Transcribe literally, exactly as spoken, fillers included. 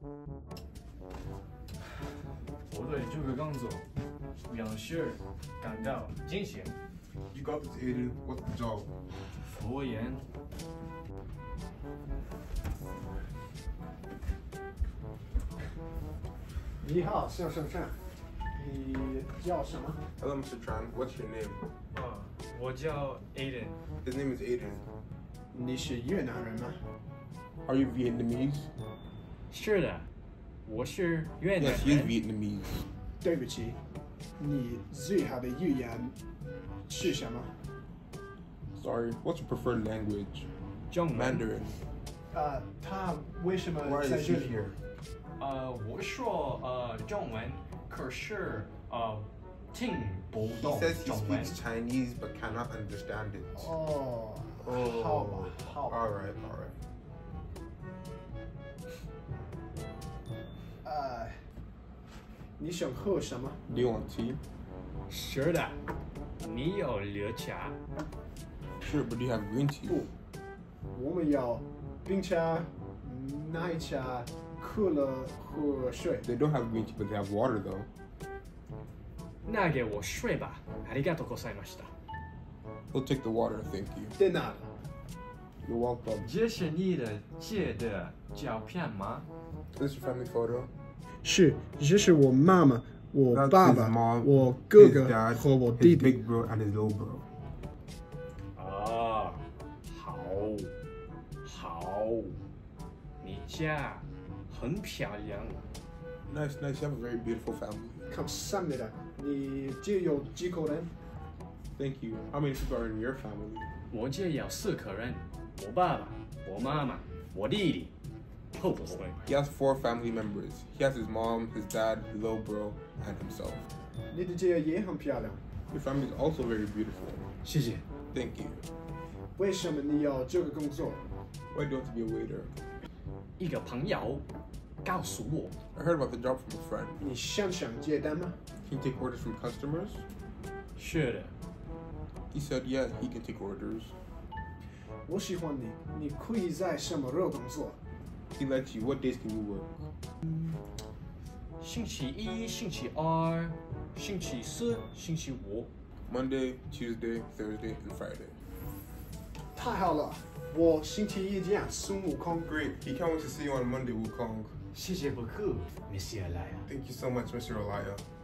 我对这个工作表示感到惊喜。 You got this, Aiden. What's the job? 服务员。 你好，先生Tran，你叫什么？ Hello, Mister Tran. What's your name? 啊，我叫 Aiden。 His name is Aiden. 你是越南人吗？ Are you Vietnamese? 是的，我是越南 Yes, he is 人。 Vietnamese. 对不起，你最好的语言是什么？ Sorry. What's your preferred language? 中文。 Mandarin. 呃，他为什么 Why 在 is 这 he 里？ here? 呃，我说呃中文，可是呃听不 He 懂 says he 中文。 speaks Chinese but cannot understand it. 哦， Oh. 好吧，好吧。 All right, all right. 呃，你想喝什么？ Do you want tea? 是的，你有绿茶。 Sure, but do you have green tea? 不，我们要冰茶、奶茶、可乐和水。 They don't have green tea, but they have water though. 那给我水吧。ありがとうございました。 We'll take the water, thank you. 在哪？ You're welcome. 这是你的姐的照片吗？ Is this your family photo? 是，这是我妈妈、我 That's 爸 his 爸、 mom, 我哥 his 哥 dad, 和我 his 弟弟。 big bro, and his little bro. 啊，好，好，你家很漂亮。 Nice, nice. You have a very beautiful family. 감사합니다. 你只有几口人？ Thank you. How many people are in your family? 我家有四个人，我爸爸、我妈妈、我弟弟，会不会？ He has four family members. He has his mom, his dad, his little bro, and himself. 你的家也很漂亮。 Your family is also very beautiful. 谢谢。 Thank you. 为什么你要这个工作？ Why do you want to be a waiter? 一个朋友告诉我， I heard about the job from a friend. 你想想接单吗？ Can you take orders from customers? 是的， He said, yeah, he can take orders. 我喜欢你，你可以在什么日工作？ He likes you. What days can you work? 星期一、星期二、星期四、星期五。 Monday, Tuesday, Thursday, and Friday. 太好了，我星期一见孙悟空。 Great. He can't wait to see you on Monday, Wukong. 谢谢不客，Monsieur Laya。 Thank you so much, Mister Elia.